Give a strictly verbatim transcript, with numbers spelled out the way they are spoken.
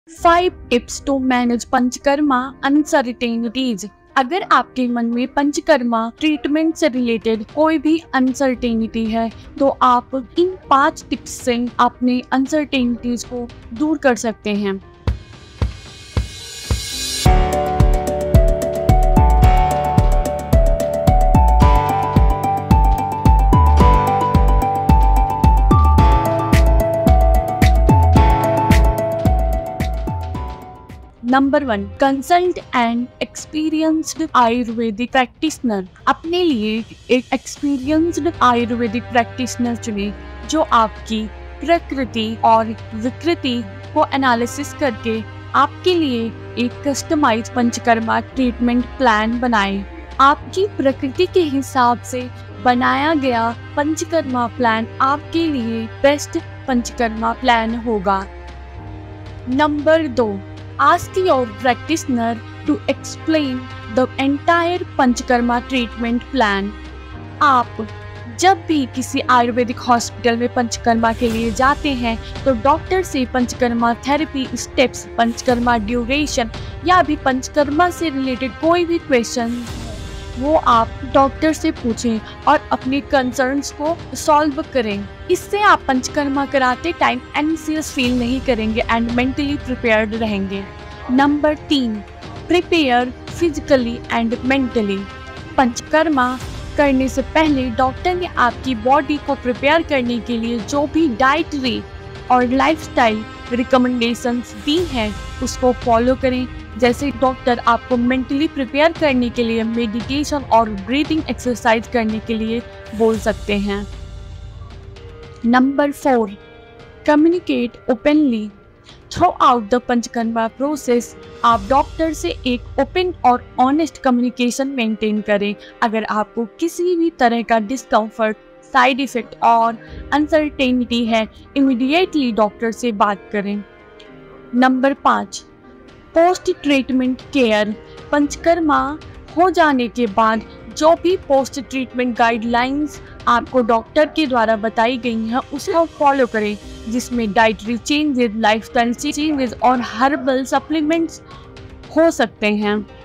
Five tips to manage panchakarma uncertainties. अगर आपके मन में पंचकर्मा ट्रीटमेंट से रिलेटेड कोई भी अनसर्टेनिटी है तो आप इन पांच टिप्स से अपने अनसर्टेनिटीज को दूर कर सकते हैं। Number one, consult and experienced Ayurvedic practitioner. अपने लिए एक एक्सपीरियंस्ड आयुर्वेदिक प्रैक्टिशनर चुनें जो आपकी प्रकृति और विकृति को एनालिसिस करके आपके लिए एक कस्टमाइज पंचकर्मा ट्रीटमेंट प्लान बनाए। आपकी प्रकृति के हिसाब से बनाया गया पंचकर्मा प्लान आपके लिए बेस्ट पंचकर्मा प्लान होगा। नंबर दो, ask your practitioner to explain the entire panchakarma treatment plan. आप जब भी किसी आयुर्वेदिक हॉस्पिटल में पंचकर्मा के लिए जाते हैं तो डॉक्टर से panchakarma therapy steps, panchakarma duration या भी पंचकर्मा से रिलेटेड कोई भी क्वेश्चन वो आप डॉक्टर से पूछें और अपने कंसर्न्स को सॉल्व करें। इससे आप पंचकर्मा कराते टाइम एंग्जियस फील नहीं करेंगे एंड मेंटली प्रिपेयर्ड रहेंगे। नंबर तीन, prepare physically and mentally. Panchakarma करने से पहले डॉक्टर ने आपकी बॉडी को प्रिपेयर करने के लिए जो भी डाइटरी और लाइफस्टाइल रिकमेंडेशंस दी हैं उसको फॉलो करें। जैसे डॉक्टर आपको मेंटली प्रिपेयर करने के लिए मेडिटेशन और ब्रीथिंग एक्सरसाइज करने के लिए बोल सकते हैं। Number four, communicate openly throughout the panchakarma process. आप डॉक्टर से एक ओपन और ऑनेस्ट कम्युनिकेशन मेंटेन करें। अगर आपको किसी भी तरह का डिस्कम्फर्ट, साइड इफेक्ट और अनसर्टेनिटी है, इमीडिएटली डॉक्टर से बात करें। नंबर पाँच, पोस्ट ट्रीटमेंट केयर। पंचकर्मा हो जाने के बाद जो भी पोस्ट ट्रीटमेंट गाइडलाइंस आपको डॉक्टर के द्वारा बताई गई हैं उसको फॉलो करें, जिसमें डाइटरी चेंजेस, लाइफस्टाइल चेंजेस और हर्बल सप्लीमेंट्स हो सकते हैं।